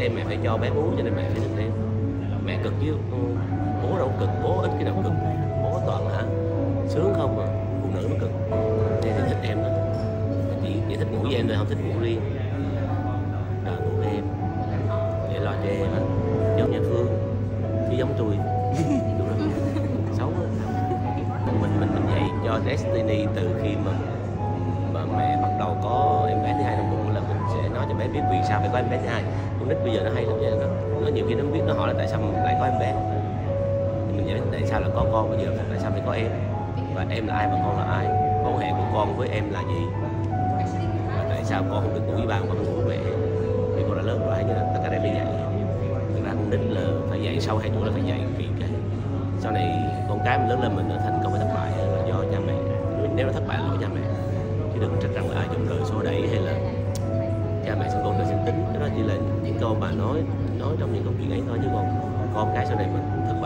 đêm mẹ phải cho bé bú, cho nên mẹ phải thức đêm. Mẹ cực chứ bố đâu cực, bố ít khi nào cực, bố toàn là sướng không mà, phụ nữ nó cực. Nên thì thích em đó, chỉ thích ngủ với em thôi, không thích ngủ riêng. Ngủ với em để lo cho em á, giống như Phương chứ giống tôi. Đúng không? Xấu á. Mình dạy cho Destiny từ khi mà mẹ bắt đầu có em bé thứ hai trong bụng, là mình sẽ nói cho bé biết vì sao phải có em bé thứ hai. Con nít bây giờ nó hay lắm vậy đó, nó nhiều khi nó biết, nó hỏi là tại sao lại có em bé, thì mình giải tại sao là có con bây giờ, tại sao phải có em, và em là ai và con là ai, quan hệ của con với em là gì, và tại sao con không được ngủ với ba, con ngủ với mẹ vì con đã lớn rồi. Như là tất cả đây phải dạy. Thực ra con nít là phải dạy, sau 2 tuổi là phải dạy kỹ cái. Sau này con cái mình lớn lên mình nó thành công hay thất bại là do cha mẹ, nếu nó thất bại là lỗi cha mẹ, chứ đừng trách rằng là ai trong đời số đẩy hay là cha mẹ sinh con đời sinh tính. Cái đó chỉ là những câu mà nói trong những câu chuyện ấy thôi, chứ còn con cái sau này mình thực